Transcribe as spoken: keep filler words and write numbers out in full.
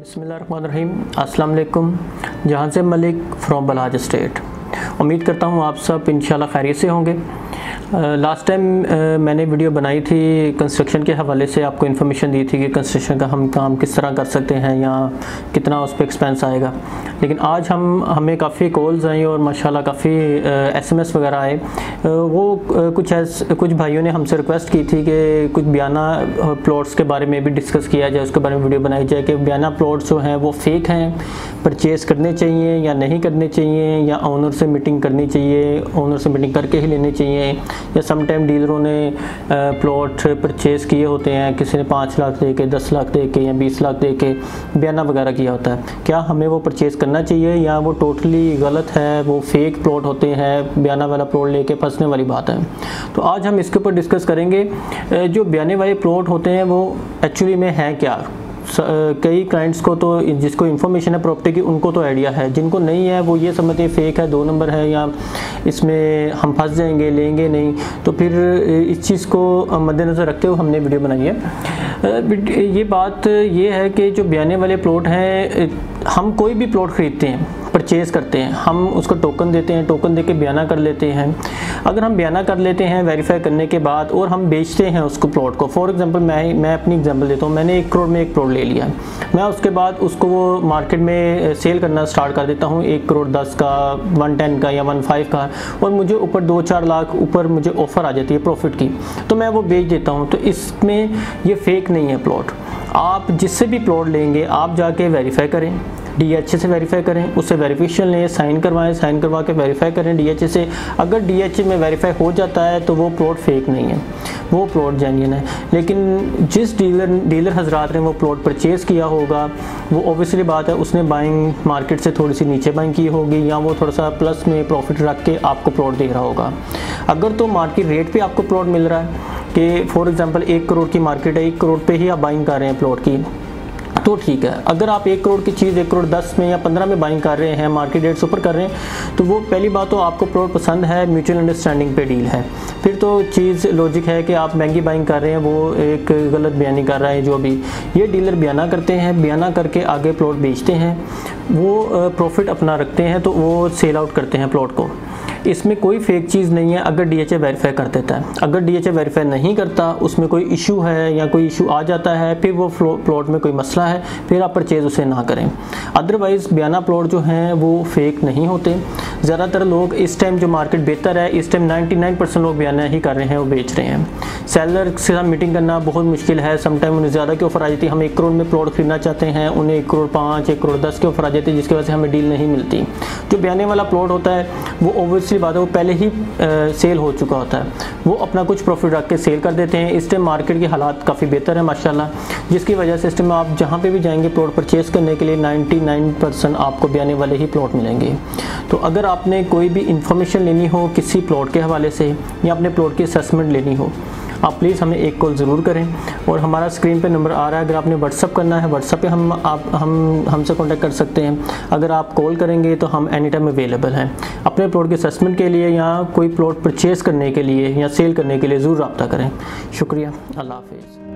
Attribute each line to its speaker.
Speaker 1: बिस्मिल्लाहिर्रहमानिर्रहीम। अस्सलाम वालेकुम। जहां से मलिक फ्रॉम बलहाज स्टेट। उम्मीद करता हूं आप सब इंशाल्लाह खैरियत से होंगे। लास्ट टाइम मैंने वीडियो बनाई थी कंस्ट्रक्शन के हवाले से, आपको इन्फॉर्मेशन दी थी कि कंस्ट्रक्शन का हम काम किस तरह कर सकते हैं या कितना उस पर एक्सपेंस आएगा। लेकिन आज हम हमें काफ़ी कॉल्स आई और माशाल्लाह काफ़ी एसएमएस वगैरह आए। वो कुछ ऐस कुछ भाइयों ने हमसे रिक्वेस्ट की थी कि कुछ बयाना प्लॉट्स के बारे में भी डिस्कस किया जाए, उसके बारे में वीडियो बनाई जाए कि बयाना प्लॉट्स जो हैं वो फेक हैं, परचेज़ करने चाहिए या नहीं करने चाहिए, या ओनर से मीटिंग करनी चाहिए, ओनर से मीटिंग करके ही लेने चाहिए, या सम टाइम डीलरों ने प्लॉट परचेज़ किए होते हैं, किसी ने पाँच लाख दे के, दस लाख दे के या बीस लाख दे के बयाना वगैरह किया होता है। क्या हमें वो परचेज़ करना चाहिए या वो टोटली गलत है, वो फेक प्लॉट होते हैं, बयाना वाला प्लॉट लेके फंसने वाली बात है। तो आज हम इसके ऊपर डिस्कस करेंगे। जो बयाने वाले प्लॉट होते हैं वो एक्चुअली में हैं क्या। कई क्लाइंट्स को तो, जिसको इन्फॉर्मेशन है प्रॉपर्टी की, उनको तो आइडिया है, जिनको नहीं है वो ये समझते हैं फेक है, दो नंबर है, या इसमें हम फंस जाएंगे, लेंगे नहीं। तो फिर इस चीज़ को मद्देनज़र रखते हुए हमने वीडियो बनाई है। ये बात ये है कि जो बयाने वाले प्लॉट हैं, हम कोई भी प्लॉट ख़रीदते हैं, परचेज़ करते हैं, हम उसको टोकन देते हैं, टोकन दे के बयाना कर लेते हैं। अगर हम बयाना कर लेते हैं वेरीफाई करने के बाद और हम बेचते हैं उसको प्लॉट को, फॉर एग्जांपल मैं मैं अपनी एग्जांपल देता हूँ, मैंने एक करोड़ में एक प्लॉट ले लिया, मैं उसके बाद उसको वो मार्केट में सेल करना स्टार्ट कर देता हूँ, एक करोड़ दस का, वन टेन का या वन फाइव का, और मुझे ऊपर दो चार लाख ऊपर मुझे ऑफ़र आ जाती है प्रॉफिट की, तो मैं वो बेच देता हूँ। तो इसमें ये फेक नहीं है प्लॉट। आप जिससे भी प्लॉट लेंगे आप जाके वेरीफाई करें, डीएचए से वेरीफाई करें, उससे वेरिफिकेशन लें, साइन करवाएं, साइन करवा के वेरीफाई करें डीएचए से। अगर डीएचए में वेरीफाई हो जाता है तो वो प्लॉट फेक नहीं है, वो प्लॉट जेन्युइन है। लेकिन जिस डीलर डीलर हजरात ने वो प्लॉट परचेज़ किया होगा, वो ऑब्वियसली बात है उसने बाइंग मार्केट से थोड़ी सी नीचे बाइंग की होगी, या वो थोड़ा सा प्लस में प्रॉफिट रख के आपको प्लॉट दे रहा होगा। अगर तो मार्केट रेट पे आपको प्लॉट मिल रहा है कि फॉर एग्जांपल एक करोड़ की मार्केट है, एक करोड़ पे ही आप बाइंग कर रहे हैं प्लॉट की, तो ठीक है। अगर आप एक करोड़ की चीज़ एक करोड़ दस में या पंद्रह में बाइंग कर रहे हैं, मार्केट रेट ऊपर कर रहे हैं, तो वो पहली बात तो आपको प्लॉट पसंद है, म्यूचुअल अंडरस्टैंडिंग पे डील है। फिर तो चीज़ लॉजिक है कि आप महंगी बाइंग कर रहे हैं, वो एक गलत बयानी कर रहा है। जो भी ये डीलर बयाना करते हैं, बयाना करके आगे प्लॉट बेचते हैं, वो प्रॉफिट अपना रखते हैं, तो वो सेल आउट करते हैं प्लॉट को। इसमें कोई फेक चीज़ नहीं है अगर डीएचए वेरीफाई कर देता है। अगर डीएचए वेरीफाई नहीं करता, उसमें कोई इशू है या कोई इशू आ जाता है, फिर वो प्लॉट में कोई मसला है, फिर आप परचेज़ उसे ना करें। अदरवाइज़ बयाना प्लॉट जो हैं वो फेक नहीं होते। ज़्यादातर लोग इस टाइम जो मार्केट बेहतर है, इस टाइम निन्यानवे परसेंट लोग बयाना ही कर रहे हैं, वो बेच रहे हैं। सेलर से साथ मीटिंग करना बहुत मुश्किल है। समटाइम उन्हें ज़्यादा की ऑफर आ जाती है, हम एक करोड़ में प्लॉट खरीदना चाहते हैं, उन्हें एक करोड़ पाँच, एक करोड़ दस की ऑफर आ जाती है, जिसकी वजह से हमें डील नहीं मिलती। जो बयाने वाला प्लॉट होता है वो ओब्वियसली बात है, वो पहले ही आ, सेल हो चुका होता है, वो अपना कुछ प्रॉफिट रख के सेल कर देते हैं। इस टाइम मार्केट के हालात काफ़ी बेहतर है माशाल्लाह, जिसकी वजह से इस टाइम आप जहाँ पे भी जाएंगे प्लॉट परचेज़ करने के लिए निन्यानवे परसेंट आपको बयाने वाले ही प्लॉट मिलेंगे। तो अगर आपने कोई भी इंफॉर्मेशन लेनी हो किसी प्लॉट के हवाले से या अपने प्लॉट की असेसमेंट लेनी हो, आप प्लीज़ हमें एक कॉल ज़रूर करें। और हमारा स्क्रीन पे नंबर आ रहा है, अगर आपने व्हाट्सअप करना है व्हाट्सअप पे हम आप हम हमसे कांटेक्ट कर सकते हैं। अगर आप कॉल करेंगे तो हम एनी टाइम अवेलेबल हैं। अपने प्लॉट के असेसमेंट के लिए या कोई प्लॉट परचेज़ करने के लिए या सेल करने के लिए ज़रूर रब्ता करें। शुक्रिया, अल्लाह हाफिज़।